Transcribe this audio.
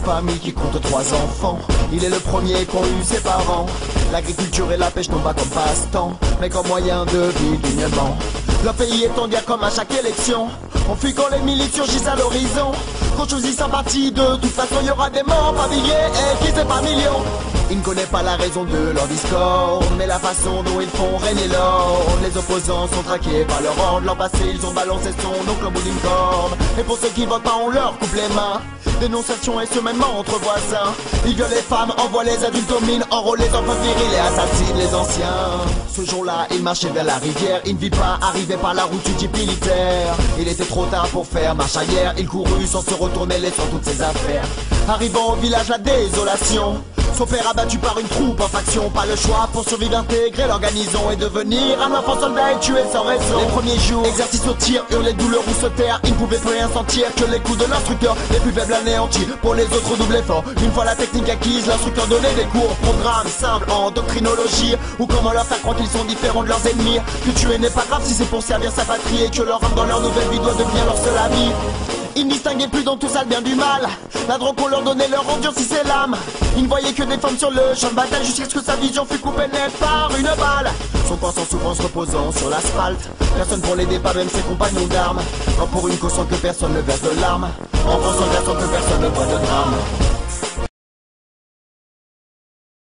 famille qui compte 3 enfants. Il est le premier qu'ont eu ses parents. L'agriculture et la pêche n'ont pas comme passe-temps, mais comme moyen de vie dignement. Le pays est en guerre comme à chaque élection. On fuit quand les milices surgissent à l'horizon. Qu'on choisisse un parti, de toute façon y aura des morts par milliers et qui sait par millions. Ils ne connaissent pas la raison de leur discorde, mais la façon dont ils font régner l'ordre. Les opposants sont traqués par leur ordre. L'an passé ils ont balancé son oncle au bout d'une corde. Et pour ceux qui votent pas on leur coupe les mains. Dénonciation et semanement entre voisins. Ils violent les femmes, envoient les adultes aux mines, enrôlent les enfants virils et assassinent les anciens. Ce jour-là, il marchait vers la rivière. Il ne vit pas arrivé par la route du type militaire. Il était trop tard pour faire marche arrière. Il courut sans se retourner, laissant toutes ses affaires. Arrivant au village, la désolation. Son père abattu par une troupe en faction. Pas le choix pour survivre, intégrer l'organisation et devenir un enfant soldat et tuer sans raison. Les premiers jours, exercice au tir, hurler de douleur ou se taire. Ils ne pouvaient plus rien sentir que les coups de l'instructeur. Les plus faibles anéantis, pour les autres redoublez fort. Une fois la technique acquise, l'instructeur donnait des cours. Programme simple en doctrinologie, ou comment leur faire croire qu'ils sont différents de leurs ennemis. Que tuer n'est pas grave si c'est pour servir sa patrie, et que leur âme dans leur nouvelle vie doit devenir leur seul ami. Ils ne distinguaient plus dans tout ça le bien du mal. La drogue qu'on leur donnait leur endurcissait l'âme. Ils ne voyaient que des femmes sur le champ de bataille, jusqu'à ce que sa vision fût coupée net par une balle. Son corps sans souffrance reposant sur l'asphalte. Personne pour l'aider, pas même ses compagnons d'armes. Quand pour une cause sans que personne ne verse de larmes. En pensant garçon que personne ne voit de drame.